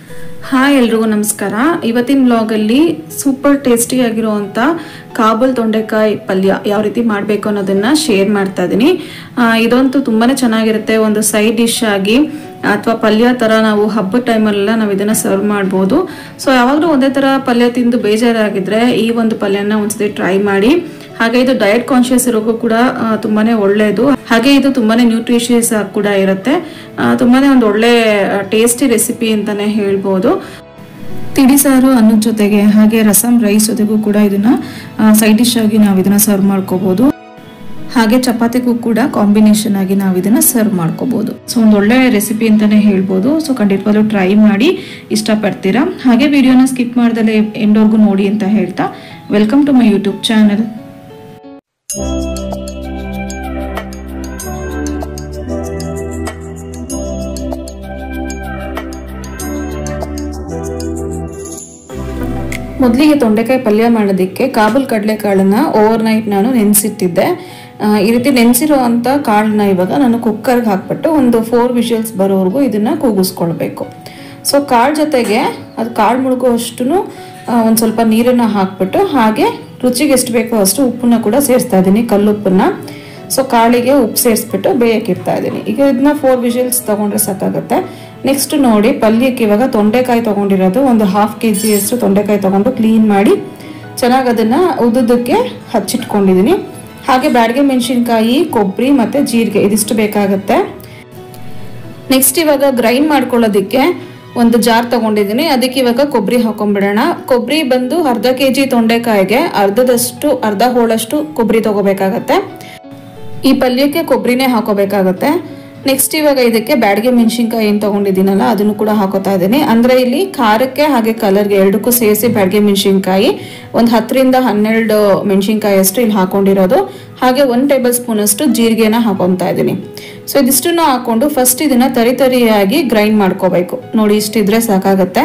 Hi ಎಲ್ರಿಗೂ ನಮಸ್ಕಾರ. ಇವತ್ತಿನ ಬ್ಲಾಗ್ ಅಲ್ಲಿ ಸೂಪರ್ ಟೇಸ್ಟಿ ಆಗಿರುವಂತ ಕಾಬೂಲ್ ತೊಂಡೆಕಾಯಿ ಪಲ್ಯ ಯಾವ ರೀತಿ ಮಾಡಬೇಕು ಅನ್ನೋದನ್ನ ಶೇರ್ ಮಾಡ್ತಾ ಇದೀನಿ. ಇದಂತೂ ತುಂಬಾನೇ ಚೆನ್ನಾಗಿರುತ್ತೆ. ಒಂದು ಸೈಡ್ ಡಿಶ್ ಆಗಿ ಅಥವಾ ಪಲ್ಯ ತರ ನಾವು ಹಬ್ಬದ ಟೈಮಲ್ಲೆಲ್ಲ ನಾವು ಇದನ್ನ ಸರ್ವ್ ಮಾಡಬಹುದು. ಸೊ ಯಾವಾಗಲೂ ಒಂದೇ ತರ ಪಲ್ಯ ತಿಂದು ಬೇಜಾರಾಗಿದ್ರೆ ಈ ಒಂದು ಪಲ್ಯನ ಒಂದ್ಸತಿ ಟ್ರೈ ಮಾಡಿ. ಹಾಗೆ ಇದು ಡಯಟ್ ಕಾನ್ಶಿಯಸ್ ಇರೋಕ್ಕೂ ಕೂಡ ತುಂಬಾನೇ ಒಳ್ಳೆಯದು. ಹಾಗೆ ಇದು ತುಂಬಾನೇ ನ್ಯೂಟ್ರಿಷಿಯಸ್ ಕೂಡ ಇರುತ್ತೆ. ತುಂಬಾನೇ ಒಂದು ಒಳ್ಳೆ ಟೇಸ್ಟಿ ರೆಸಿಪಿ ಅಂತಾನೆ ಹೇಳ್ಬೋದು. ತಿಳಿ ಸಾರು ಅನ್ನದ ಜೊತೆಗೆ ಹಾಗೆ ರಸಂ ರೈಸ್ ಜೊತೆಗೂ ಕೂಡ ಇದನ್ನ ಸೈಡ್ ಡಿಶ್ ಆಗಿ ನಾವು ಇದನ್ನ ಸರ್ವ್ ಮಾಡ್ಕೋಬಹುದು. ಹಾಗೆ ಚಪಾತಿಗೂ ಕೂಡ ಕಾಂಬಿನೇಷನ್ ಆಗಿ ನಾವು ಇದನ್ನ ಸರ್ವ್ ಮಾಡ್ಕೋಬಹುದು. ಸೊ ಒಂದು ಒಳ್ಳೆ ರೆಸಿಪಿ ಅಂತಾನೆ ಹೇಳ್ಬೋದು. ಸೊ ಖಂಡಿತವಾಗ್ಲೂ ಟ್ರೈ ಮಾಡಿ ಇಷ್ಟಪಡ್ತೀರಾ. ಹಾಗೆ ವಿಡಿಯೋನ ಸ್ಕಿಪ್ ಮಾಡ್ದಲೇ ಎಂಡ್ವರೆಗೂ ನೋಡಿ ಅಂತ ಹೇಳ್ತಾ welcome to my YouTube channel. ಮೊದಲಿಗೆ ತೊಂಡೆಕಾಯಿ ಪಲ್ಯ ಮಾಡೋದಕ್ಕೆ ಕಾಬೂಲ್ ಕಡಲೆಕಾಳನ್ನ ಓವರ್ ನೈಟ್ ನಾನು ನೆನೆಸಿಟ್ಟಿದ್ದೆ. ಈ ರೀತಿ ನೆನೆಸಿರೋ ಅಂತ ಕಾಳನ್ನ ಇವಾಗ ನಾನು ಕುಕ್ಕರ್ಗೆ ಹಾಕ್ಬಿಟ್ಟು ಒಂದು 4 ವಿಷಲ್ಸ್ ಬರೋವರೆಗೂ ಇದನ್ನ ಕೂಗಿಸ್ಕೊಳ್ಬೇಕು. ಸೊ ಕಾಳು ಜೊತೆಗೆ ಅದು ಕಾಳು ಮುಳುಗೋ ಅಷ್ಟು ಒಂದು ಸ್ವಲ್ಪ ನೀರನ್ನ ಹಾಕ್ಬಿಟ್ಟು ಹಾಗೆ ರುಚಿಗೆ ಎಷ್ಟು ಬೇಕೋ ಅಷ್ಟು ಉಪ್ಪನ್ನ ಕೂಡ ಸೇರಿಸ್ತಾ ಇದ್ದೀನಿ, ಕಲ್ಲುಪ್ಪನ್ನ. ಸೊ ಕಾಳಿಗೆ ಉಪ್ಪು ಸೇರಿಸ್ಬಿಟ್ಟು ಬೇಯಕ್ಕಿಡ್ತಾ ಇದ್ದೀನಿ. ಈಗ ಇದನ್ನ 4 ವಿಷಲ್ಸ್ ತಗೊಂಡ್ರೆ ಸಾಕಾಗುತ್ತೆ. ನೆಕ್ಸ್ಟ್ ನೋಡಿ, ಪಲ್ಯಕ್ಕೆ ಇವಾಗ ತೊಂಡೆಕಾಯಿ ತಗೊಂಡಿರೋದು ಒಂದು 1/2 kg ಅಷ್ಟು ತೊಂಡೆಕಾಯಿ ತಗೊಂಡು ಕ್ಲೀನ್ ಮಾಡಿ ಚೆನ್ನಾಗಿ ಅದನ್ನ ಉದ್ದಕ್ಕೆ ಹಚ್ಚಿಟ್ಕೊಂಡಿದ್ದೀನಿ. ಹಾಗೆ ಬ್ಯಾಡಗೆ ಮೆಣಸಿನ್ಕಾಯಿ, ಕೊಬ್ಬರಿ ಮತ್ತೆ ಜೀರಿಗೆ ಇದಿಷ್ಟು ಬೇಕಾಗುತ್ತೆ. ನೆಕ್ಸ್ಟ್ ಇವಾಗ ಗ್ರೈಂಡ್ ಮಾಡ್ಕೊಳ್ಳೋದಕ್ಕೆ ಒಂದು ಜಾರ್ ತಗೊಂಡಿದ್ದೀನಿ. ಅದಕ್ಕೆ ಇವಾಗ ಕೊಬ್ಬರಿ ಹಾಕೊಂಡ್ಬಿಡೋಣ. ಕೊಬ್ಬರಿ ಬಂದು 1/2 kg ತೊಂಡೆಕಾಯಿಗೆ ಅರ್ಧ ಹೋಳಷ್ಟು ಕೊಬ್ಬರಿ ತಗೋಬೇಕಾಗತ್ತೆ. ಈ ಪಲ್ಯಕ್ಕೆ ಕೊಬ್ಬರಿನೇ ಹಾಕೋಬೇಕಾಗತ್ತೆ. ನೆಕ್ಸ್ಟ್ ಇವಾಗ ಇದಕ್ಕೆ ಬ್ಯಾಡಗೆ ಮೆಣಸಿನ್ಕಾಯಿ ಏನು ತಗೊಂಡಿದ್ದೀನಲ್ಲ ಅದನ್ನು ಕೂಡ ಹಾಕೋತಾ ಇದ್ದೀನಿ. ಅಂದ್ರೆ ಇಲ್ಲಿ ಖಾರಕ್ಕೆ ಹಾಗೆ ಕಲರ್ಗೆ ಎರಡಕ್ಕೂ ಸೇರಿಸಿ ಬ್ಯಾಡಗೆ ಮೆಣಸಿನ್ಕಾಯಿ ಒಂದು 10 ರಿಂದ 12 ಮೆಣಸಿನ್ಕಾಯಿ ಅಷ್ಟು ಇಲ್ಲಿ ಹಾಕೊಂಡಿರೋದು. ಹಾಗೆ 1 ಟೇಬಲ್ ಸ್ಪೂನ್ ಅಷ್ಟು ಜೀರಿಗೆನ ಹಾಕೊತಾ ಇದ್ದೀನಿ. ಸೊ ಇದಿಷ್ಟನ್ನು ಹಾಕೊಂಡು ಫಸ್ಟ್ ಇದನ್ನ ತರಿಯಾಗಿ ಗ್ರೈಂಡ್ ಮಾಡ್ಕೋಬೇಕು. ನೋಡಿ, ಇಷ್ಟಿದ್ರೆ ಸಾಕಾಗತ್ತೆ.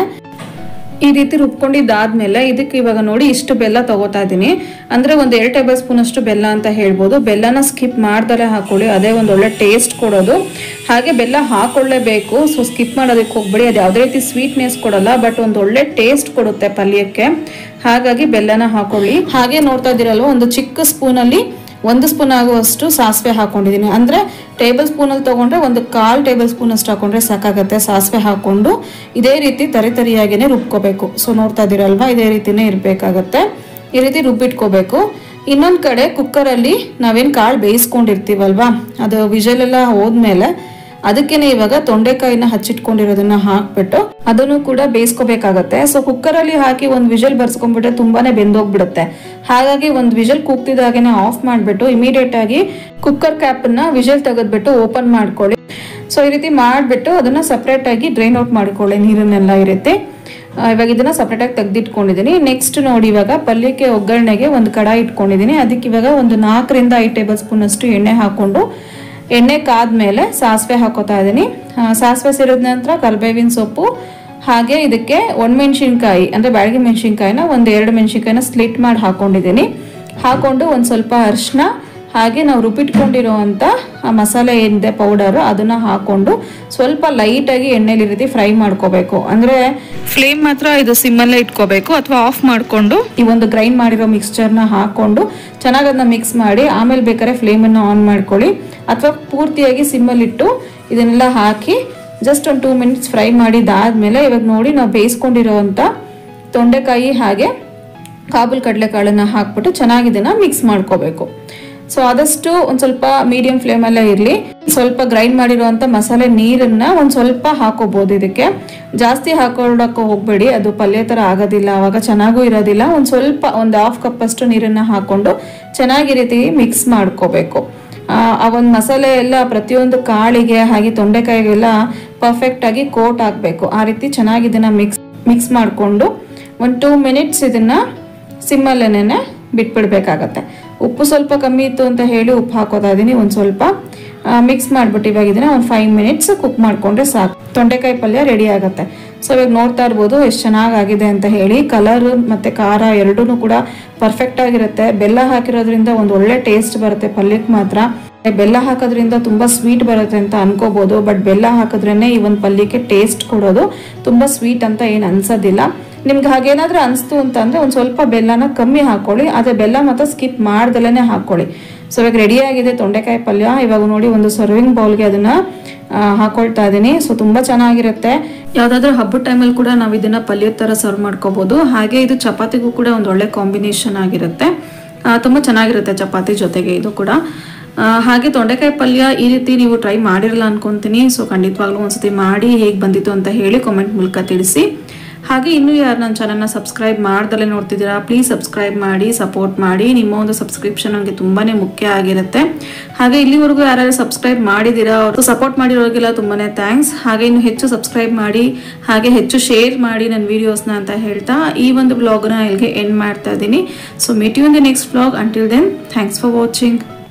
ಈ ರೀತಿ ರುಬ್ಕೊಂಡಿದ್ದಾದ್ಮೇಲೆ ಇದಕ್ಕೆ ಇವಾಗ ನೋಡಿ ಇಷ್ಟು ಬೆಲ್ಲ ತಗೋತಾ ಇದ್ದೀನಿ. ಅಂದ್ರೆ ಒಂದು 2 ಟೇಬಲ್ ಸ್ಪೂನ್ ಅಷ್ಟು ಬೆಲ್ಲ ಅಂತ ಹೇಳ್ಬೋದು. ಬೆಲ್ಲನ ಸ್ಕಿಪ್ ಮಾಡ್ದಲೇ ಹಾಕೊಳ್ಳಿ, ಅದೇ ಒಂದು ಒಳ್ಳೆ ಟೇಸ್ಟ್ ಕೊಡೋದು. ಹಾಗೆ ಬೆಲ್ಲ ಹಾಕೊಳ್ಳೇಬೇಕು. ಸೊ ಸ್ಕಿಪ್ ಮಾಡೋದಕ್ಕೆ ಹೋಗ್ಬೇಡಿ, ಅದು ಯಾವುದೇ ರೀತಿ ಸ್ವೀಟ್ನೆಸ್ ಕೊಡಲ್ಲ, ಬಟ್ ಒಂದು ಒಳ್ಳೆ ಟೇಸ್ಟ್ ಕೊಡುತ್ತೆ ಪಲ್ಯಕ್ಕೆ. ಹಾಗಾಗಿ ಬೆಲ್ಲನ ಹಾಕೊಳ್ಳಿ. ಹಾಗೆ ನೋಡ್ತಾ ಇದ್ದೀರಲ್ವ, ಒಂದು ಚಿಕ್ಕ ಸ್ಪೂನಲ್ಲಿ 1 ಸ್ಪೂನ್ ಆಗುವಷ್ಟು ಸಾಸಿವೆ ಹಾಕೊಂಡಿದ್ದೀನಿ. ಅಂದ್ರೆ ಟೇಬಲ್ ಸ್ಪೂನ್ ಅಲ್ಲಿ ತಗೊಂಡ್ರೆ ಒಂದು 1/4 ಟೇಬಲ್ ಸ್ಪೂನ್ ಅಷ್ಟು ಹಾಕೊಂಡ್ರೆ ಸಾಕಾಗತ್ತೆ. ಸಾಸಿವೆ ಹಾಕೊಂಡು ಇದೇ ರೀತಿ ತರಿಯಾಗಿನೇ ರುಬ್ಕೋಬೇಕು. ಸೊ ನೋಡ್ತಾ ಇದ್ದೀರಲ್ವಾ, ಇದೇ ರೀತಿನೇ ಇರ್ಬೇಕಾಗತ್ತೆ. ಈ ರೀತಿ ರುಬ್ಬಿಟ್ಕೋಬೇಕು. ಇನ್ನೊಂದ್ ಕಡೆ ಕುಕ್ಕರ್ ಅಲ್ಲಿ ನಾವೇನ್ ಕಾಳು ಬೇಯಿಸ್ಕೊಂಡಿರ್ತೀವಲ್ವಾ, ಅದು ವಿಜಲ್ ಎಲ್ಲ ಹೋದ್ಮೇಲೆ ಅದಕ್ಕೇನೆ ಇವಾಗ ತೊಂಡೆಕಾಯಿನ ಹಚ್ಚಿಟ್ಕೊಂಡಿರೋದನ್ನ ಹಾಕ್ಬಿಟ್ಟು ಅದನ್ನು ಕೂಡ ಬೇಯಿಸ್ಕೋಬೇಕಾಗತ್ತೆ. ಸೊ ಕುಕ್ಕರ್ ಅಲ್ಲಿ ಹಾಕಿ ಒಂದು ವಿಜಲ್ ಬರ್ಸ್ಕೊಂಡ್ಬಿಟ್ರೆ ತುಂಬಾನೇ ಬೆಂದೋಗ್ಬಿಡುತ್ತೆ. ಹಾಗಾಗಿ ಒಂದು ವಿಜಲ್ ಕೂಗ್ತಿದಾಗೇನೆ ಆಫ್ ಮಾಡ್ಬಿಟ್ಟು ಇಮಿಡಿಯೇಟ್ ಆಗಿ ಕುಕ್ಕರ್ ಕ್ಯಾಪ್ ನ ವಿಜಲ್ ತೆಗೆದ್ಬಿಟ್ಟು ಓಪನ್ ಮಾಡ್ಕೊಳ್ಳಿ. ಸೊ ಈ ರೀತಿ ಮಾಡ್ಬಿಟ್ಟು ಅದನ್ನ ಸಪರೇಟ್ ಆಗಿ ಡ್ರೈನ್ ಔಟ್ ಮಾಡ್ಕೊಳ್ಳಿ, ನೀರನ್ನೆಲ್ಲ ಇರುತ್ತೆ. ಇವಾಗ ಇದನ್ನ ಸಪರೇಟ್ ಆಗಿ ತೆಗೆದಿಟ್ಕೊಂಡಿದ್ದೀನಿ. ನೆಕ್ಸ್ಟ್ ನೋಡಿ, ಇವಾಗ ಪಲ್ಯಕ್ಕೆ ಒಗ್ಗರಣೆಗೆ ಒಂದು ಕಡಾಯಿ ಇಟ್ಕೊಂಡಿದ್ದೀನಿ. ಅದಕ್ಕೆ ಇವಾಗ ಒಂದು 4 ರಿಂದ 5 ಟೇಬಲ್ ಸ್ಪೂನ್ ಅಷ್ಟು ಎಣ್ಣೆ ಹಾಕೊಂಡು ಎಣ್ಣೆ ಕಾದ್ಮೇಲೆ ಸಾಸಿವೆ ಹಾಕೋತಾ ಇದ್ದೀನಿ. ಸಾಸಿವೆ ಸೇರಿದ ನಂತರ ಕರಿಬೇವಿನ ಸೊಪ್ಪು, ಹಾಗೆ ಇದಕ್ಕೆ ಒಣಮೆಣಸಿನ್ಕಾಯಿ ಅಂದ್ರೆ ಬ್ಯಾಡಗೆ ಮೆಣಸಿನ್ಕಾಯಿನ ಒಂದು 2 ಮೆಣಸಿನ್ಕಾಯಿನ ಸ್ಲಿಟ್ ಮಾಡಿ ಹಾಕೊಂಡಿದ್ದೀನಿ. ಹಾಕೊಂಡು ಒಂದು ಸ್ವಲ್ಪ ಅರಿಶಿನ, ಹಾಗೆ ನಾವು ರುಬ್ಬಿಟ್ಕೊಂಡಿರುವಂತ ಮಸಾಲೆ ಏನಿದೆ ಪೌಡರ್ ಅದನ್ನ ಹಾಕೊಂಡು ಸ್ವಲ್ಪ ಲೈಟ್ ಆಗಿ ಎಣ್ಣೆಲಿ ರೀತಿ ಫ್ರೈ ಮಾಡ್ಕೋಬೇಕು. ಅಂದ್ರೆ ಫ್ಲೇಮ್ ಮಾತ್ರ ಇದು ಸಿಮ್ಮಲ್ಲೇ ಇಟ್ಕೋಬೇಕು, ಅಥವಾ ಆಫ್ ಮಾಡ್ಕೊಂಡು ಈ ಒಂದು ಗ್ರೈಂಡ್ ಮಾಡಿರೋ ಮಿಕ್ಸ್ಚರ್ನ ಹಾಕೊಂಡು ಚೆನ್ನಾಗಿ ಅದನ್ನ ಮಿಕ್ಸ್ ಮಾಡಿ ಆಮೇಲೆ ಬೇಕಾದ್ರೆ ಫ್ಲೇಮ್ ಅನ್ನ ಆನ್ ಮಾಡ್ಕೊಳ್ಳಿ, ಅಥವಾ ಪೂರ್ತಿಯಾಗಿ ಸಿಮ್ಮಲ್ಲಿ ಇಟ್ಟು ಇದನ್ನೆಲ್ಲ ಹಾಕಿ ಜಸ್ಟ್ ಒಂದು 2 ಮಿನಿಟ್ಸ್ ಫ್ರೈ ಮಾಡಿದಾದ್ಮೇಲೆ ಇವಾಗ ನೋಡಿ ನಾವು ಬೇಯಿಸ್ಕೊಂಡಿರೋಂಥ ತೊಂಡೆಕಾಯಿ ಹಾಗೆ ಕಾಬೂಲ್ ಕಡಲೆಕಾಳನ್ನ ಹಾಕ್ಬಿಟ್ಟು ಚೆನ್ನಾಗಿ ಇದನ್ನ ಮಿಕ್ಸ್ ಮಾಡ್ಕೋಬೇಕು. ಸೊ ಆದಷ್ಟು ಒಂದ್ ಸ್ವಲ್ಪ ಮೀಡಿಯಂ ಫ್ಲೇಮ್ ಅಲ್ಲೇ ಇರ್ಲಿ. ಸ್ವಲ್ಪ ಗ್ರೈಂಡ್ ಮಾಡಿರುವಂತ ಮಸಾಲೆ ನೀರನ್ನ ಒಂದ್ ಸ್ವಲ್ಪ ಹಾಕೋಬಹುದು. ಇದಕ್ಕೆ ಜಾಸ್ತಿ ಹಾಕೊಳ್ಳೋಕೆ ಹೋಗ್ಬೇಡಿ, ಅದು ಪಲ್ಯ ತರ ಆಗೋದಿಲ್ಲ, ಅವಾಗ ಚೆನ್ನಾಗೂ ಇರೋದಿಲ್ಲ. ಒಂದ್ ಸ್ವಲ್ಪ ಒಂದು 1/2 ಕಪ್ ಅಷ್ಟು ನೀರನ್ನ ಹಾಕೊಂಡು ಚೆನ್ನಾಗಿ ರೀತಿ ಮಿಕ್ಸ್ ಮಾಡ್ಕೋಬೇಕು. ಆ ಒಂದು ಮಸಾಲೆ ಎಲ್ಲ ಪ್ರತಿಯೊಂದು ಕಾಳಿಗೆ ಹಾಗೆ ತೊಂಡೆಕಾಯಿಗೆಲ್ಲ ಪರ್ಫೆಕ್ಟ್ ಆಗಿ ಕೋಟ್ ಆಗ್ಬೇಕು. ಆ ರೀತಿ ಚೆನ್ನಾಗಿ ಇದನ್ನ ಮಿಕ್ಸ್ ಮಾಡ್ಕೊಂಡು ಒಂದು 2 ಮಿನಿಟ್ಸ್ ಇದನ್ನ ಸಿಮ್ಮಲ್ಲೇನೆ ಬಿಟ್ಬಿಡ್ಬೇಕಾಗತ್ತೆ. ಉಪ್ಪು ಸ್ವಲ್ಪ ಕಮ್ಮಿ ಇತ್ತು ಅಂತ ಹೇಳಿ ಉಪ್ಪು ಹಾಕೋತಾ ಇದೀನಿ. ಒಂದು ಸ್ವಲ್ಪ ಮಿಕ್ಸ್ ಮಾಡ್ಬಿಟ್ಟು ಇವಾಗ ಇದನ್ನ ಒಂದು 5 ಮಿನಿಟ್ಸ್ ಕುಕ್ ಮಾಡ್ಕೊಂಡ್ರೆ ಸಾಕು, ತೊಂಡೆಕಾಯಿ ಪಲ್ಯ ರೆಡಿ ಆಗುತ್ತೆ. ಸೊ ಇವಾಗ ನೋಡ್ತಾ ಇರ್ಬೋದು ಎಷ್ಟು ಚೆನ್ನಾಗಿದೆ ಅಂತ ಹೇಳಿ. ಕಲರ್ ಮತ್ತೆ ಖಾರ ಎರಡೂ ಕೂಡ ಪರ್ಫೆಕ್ಟ್ ಆಗಿರುತ್ತೆ. ಬೆಲ್ಲ ಹಾಕಿರೋದ್ರಿಂದ ಒಂದು ಒಳ್ಳೆ ಟೇಸ್ಟ್ ಬರುತ್ತೆ ಪಲ್ಯಕ್ಕೆ ಮಾತ್ರ. ಬೆಲ್ಲ ಹಾಕೋದ್ರಿಂದ ತುಂಬ ಸ್ವೀಟ್ ಬರುತ್ತೆ ಅಂತ ಅನ್ಕೋಬೋದು, ಬಟ್ ಬೆಲ್ಲ ಹಾಕಿದ್ರೇ ಈ ಒಂದು ಪಲ್ಯಕ್ಕೆ ಟೇಸ್ಟ್ ಕೊಡೋದು. ತುಂಬ ಸ್ವೀಟ್ ಅಂತ ಏನು ಅನ್ಸೋದಿಲ್ಲ. ನಿಮ್ಗೆ ಹಾಗೇನಾದ್ರೂ ಅನಿಸ್ತು ಅಂತಂದರೆ ಒಂದು ಸ್ವಲ್ಪ ಬೆಲ್ಲನ ಕಮ್ಮಿ ಹಾಕ್ಕೊಳ್ಳಿ, ಅದೇ ಬೆಲ್ಲ ಮಾತ್ರ ಸ್ಕಿಪ್ ಮಾಡ್ದಲೇ ಹಾಕ್ಕೊಳ್ಳಿ. ಸೊ ಇವಾಗ ರೆಡಿಯಾಗಿದೆ ತೊಂಡೆಕಾಯಿ ಪಲ್ಯ. ಇವಾಗ ನೋಡಿ ಒಂದು ಸರ್ವಿಂಗ್ ಬೌಲ್ಗೆ ಅದನ್ನು ಹಾಕೊಳ್ತಾ ಇದ್ದೀನಿ. ಸೊ ತುಂಬ ಚೆನ್ನಾಗಿರುತ್ತೆ. ಯಾವುದಾದ್ರೂ ಹಬ್ಬದ ಟೈಮಲ್ಲಿ ಕೂಡ ನಾವು ಇದನ್ನು ಪಲ್ಯದ ಥರ ಸರ್ವ್ ಮಾಡ್ಕೋಬೋದು. ಹಾಗೆ ಇದು ಚಪಾತಿಗೂ ಕೂಡ ಒಂದು ಒಳ್ಳೆ ಕಾಂಬಿನೇಷನ್ ಆಗಿರುತ್ತೆ. ತುಂಬ ಚೆನ್ನಾಗಿರುತ್ತೆ ಚಪಾತಿ ಜೊತೆಗೆ ಇದು ಕೂಡ. ಹಾಗೆ ತೊಂಡೆಕಾಯಿ ಪಲ್ಯ ಈ ರೀತಿ ನೀವು ಟ್ರೈ ಮಾಡಿರಲ್ಲ ಅನ್ಕೊಂತೀನಿ. ಸೊ ಖಂಡಿತವಾಗ್ಲೂ ಒಂದ್ಸತಿ ಮಾಡಿ ಹೇಗೆ ಬಂದಿತ್ತು ಅಂತ ಹೇಳಿ ಕಾಮೆಂಟ್ ಮೂಲಕ ತಿಳಿಸಿ. ಹಾಗೆ ಇನ್ನೂ ಯಾರು ನನ್ನ ಚಾನಲ್ನ ಸಬ್ಸ್ಕ್ರೈಬ್ ಮಾಡ್ದಲೇ ನೋಡ್ತಿದ್ದೀರಾ, ಪ್ಲೀಸ್ ಸಬ್ಸ್ಕ್ರೈಬ್ ಮಾಡಿ, ಸಪೋರ್ಟ್ ಮಾಡಿ. ನಿಮ್ಮ ಒಂದು ಸಬ್ಸ್ಕ್ರಿಪ್ಷನ್ ನನಗೆ ತುಂಬಾ ಮುಖ್ಯ ಆಗಿರುತ್ತೆ. ಹಾಗೆ ಇಲ್ಲಿವರೆಗೂ ಯಾರು ಸಬ್ಸ್ಕ್ರೈಬ್ ಮಾಡಿದ್ದೀರಾ ಅವ್ರು ಸಪೋರ್ಟ್ ಮಾಡಿರೋರಿಗೆಲ್ಲ ತುಂಬಾ ಥ್ಯಾಂಕ್ಸ್. ಹಾಗೆ ಇನ್ನು ಹೆಚ್ಚು ಸಬ್ಸ್ಕ್ರೈಬ್ ಮಾಡಿ, ಹಾಗೆ ಹೆಚ್ಚು ಶೇರ್ ಮಾಡಿ ನನ್ನ ವೀಡಿಯೋಸ್ನ ಅಂತ ಹೇಳ್ತಾ ಈ ಒಂದು ವ್ಲಾಗ್ನ ಇಲ್ಲಿಗೆ ಎಂಡ್ ಮಾಡ್ತಾ ಇದ್ದೀನಿ. So meet you in the next vlog. Until then thanks for watching.